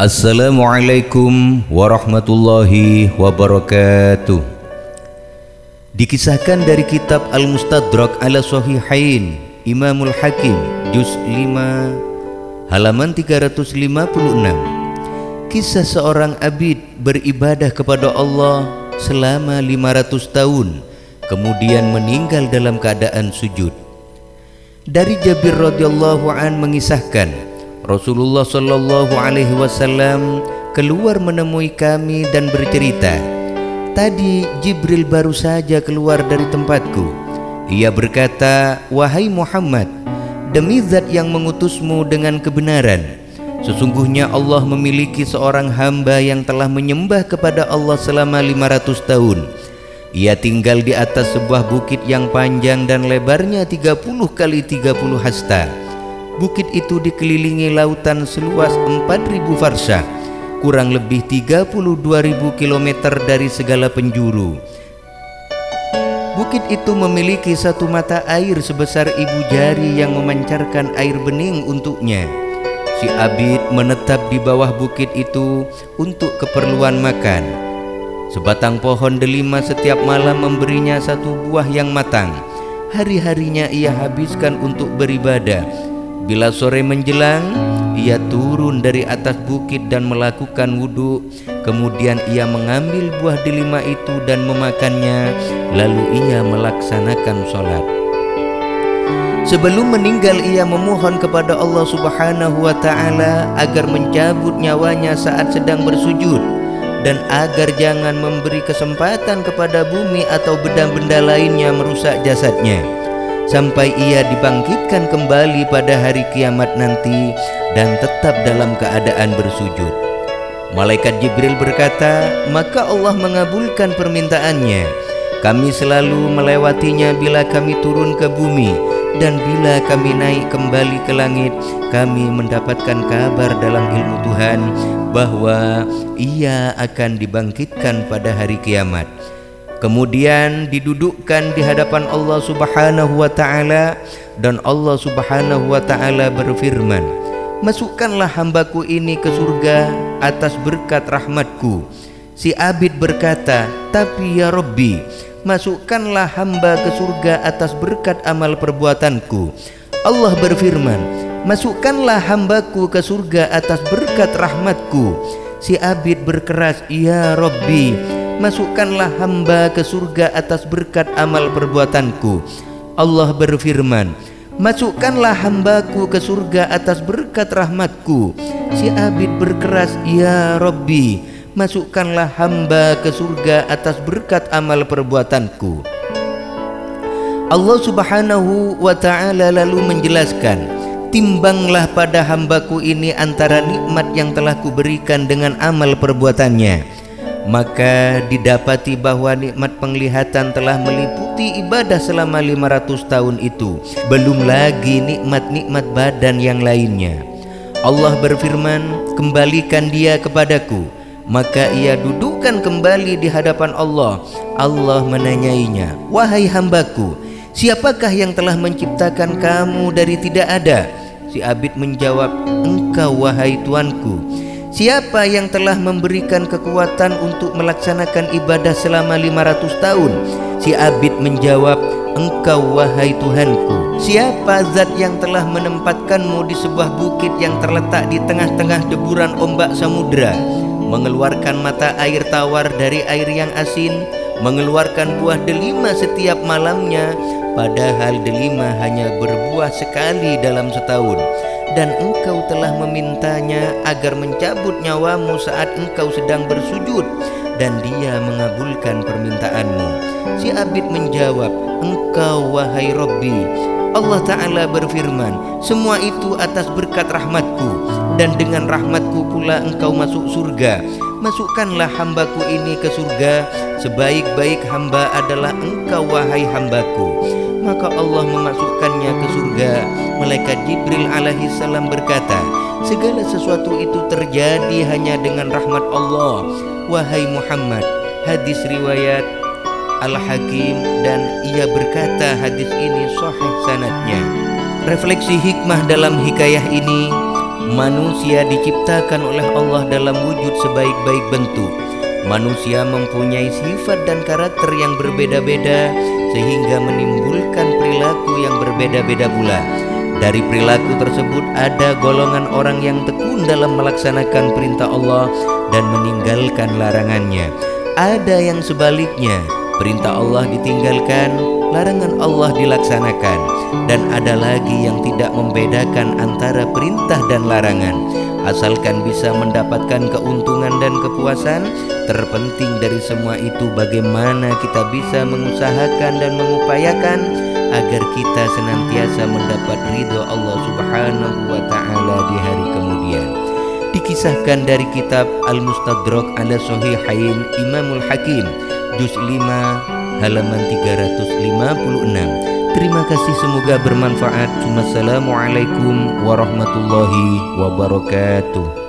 Assalamualaikum warahmatullahi wabarakatuh. Dikisahkan dari kitab Al-Mustadrak ala Sahihain Imamul Hakim juz 5 halaman 356. Kisah seorang abid beribadah kepada Allah selama 500 tahun kemudian meninggal dalam keadaan sujud. Dari Jabir radhiyallahu an mengisahkan Rasulullah sallallahu alaihi wasallam keluar menemui kami dan bercerita, "Tadi Jibril baru saja keluar dari tempatku. Ia berkata, 'Wahai Muhammad, demi zat yang mengutusmu dengan kebenaran, sesungguhnya Allah memiliki seorang hamba yang telah menyembah kepada Allah selama 500 tahun. Ia tinggal di atas sebuah bukit yang panjang dan lebarnya 30 kali 30 hasta. Bukit itu dikelilingi lautan seluas 4.000 farsah, kurang lebih 32.000 km dari segala penjuru. Bukit itu memiliki satu mata air sebesar ibu jari yang memancarkan air bening untuknya. Si abid menetap di bawah bukit itu untuk keperluan makan. Sebatang pohon delima setiap malam memberinya satu buah yang matang. Hari-harinya ia habiskan untuk beribadah. Bila sore menjelang, ia turun dari atas bukit dan melakukan wudhu. Kemudian ia mengambil buah delima itu dan memakannya. Lalu ia melaksanakan sholat. Sebelum meninggal ia memohon kepada Allah Subhanahu wa ta'ala agar mencabut nyawanya saat sedang bersujud, dan agar jangan memberi kesempatan kepada bumi atau benda-benda lainnya merusak jasadnya, sampai ia dibangkitkan kembali pada hari kiamat nanti dan tetap dalam keadaan bersujud. Malaikat Jibril berkata, maka Allah mengabulkan permintaannya. Kami selalu melewatinya bila kami turun ke bumi, dan bila kami naik kembali ke langit, kami mendapatkan kabar dalam ilmu Tuhan bahwa ia akan dibangkitkan pada hari kiamat. Kemudian didudukkan di hadapan Allah Subhanahu wa ta'ala, dan Allah Subhanahu wa ta'ala berfirman, masukkanlah hambaku ini ke surga atas berkat rahmatku. Si abid berkata, tapi ya Rabbi, masukkanlah hamba ke surga atas berkat amal perbuatanku. Allah berfirman, masukkanlah hambaku ke surga atas berkat rahmatku. Si abid berkeras, ya Rabbi, masukkanlah hamba ke surga atas berkat amal perbuatanku. Allah berfirman, masukkanlah hambaku ke surga atas berkat rahmatku. Si abid berkeras, ya Rabbi, masukkanlah hamba ke surga atas berkat amal perbuatanku. Allah Subhanahu wa ta'ala lalu menjelaskan, timbanglah pada hambaku ini antara nikmat yang telah kuberikan dengan amal perbuatannya. Maka didapati bahwa nikmat penglihatan telah meliputi ibadah selama 500 tahun itu, belum lagi nikmat-nikmat badan yang lainnya. Allah berfirman, kembalikan dia kepadaku. Maka ia dudukkan kembali di hadapan Allah. Allah menanyainya, wahai hambaku, siapakah yang telah menciptakan kamu dari tidak ada? Si abid menjawab, engkau wahai Tuanku. Siapa yang telah memberikan kekuatan untuk melaksanakan ibadah selama 500 tahun? Si abid menjawab, engkau wahai Tuhanku. Siapa zat yang telah menempatkanmu di sebuah bukit yang terletak di tengah-tengah deburan ombak samudra, mengeluarkan mata air tawar dari air yang asin, mengeluarkan buah delima setiap malamnya, padahal delima hanya berbuah sekali dalam setahun, dan engkau telah memintanya agar mencabut nyawamu saat engkau sedang bersujud, dan dia mengabulkan permintaanmu. Si abid menjawab, engkau wahai Rabbi. Allah Ta'ala berfirman, semua itu atas berkat rahmatku, dan dengan rahmatku pula engkau masuk surga. Masukkanlah hambaku ini ke surga. Sebaik-baik hamba adalah engkau wahai hambaku. Maka Allah memasukkannya ke surga. Malaikat Jibril alaihi salam berkata, segala sesuatu itu terjadi hanya dengan rahmat Allah, wahai Muhammad. Hadis riwayat Al-Hakim, dan ia berkata hadis ini sahih sanadnya. Refleksi hikmah dalam hikayah ini, Manusia diciptakan oleh Allah dalam wujud sebaik-baik bentuk. Manusia mempunyai sifat dan karakter yang berbeda-beda sehingga menimbulkan perilaku yang berbeda-beda pula. Dari perilaku tersebut ada golongan orang yang tekun dalam melaksanakan perintah Allah dan meninggalkan larangannya. Ada yang sebaliknya, perintah Allah ditinggalkan, larangan Allah dilaksanakan. Dan ada lagi yang tidak membedakan antara perintah dan larangan. Asalkan bisa mendapatkan keuntungan dan kepuasan, terpenting dari semua itu bagaimana kita bisa mengusahakan dan mengupayakan agar kita senantiasa mendapat ridho Allah Subhanahu wa Ta'ala di hari kemudian. Dikisahkan dari kitab Al-Mustadrak ala Sahihain Imamul Hakim juz 5 halaman 356. Terima kasih, semoga bermanfaat. Wassalamualaikum warahmatullahi wabarakatuh.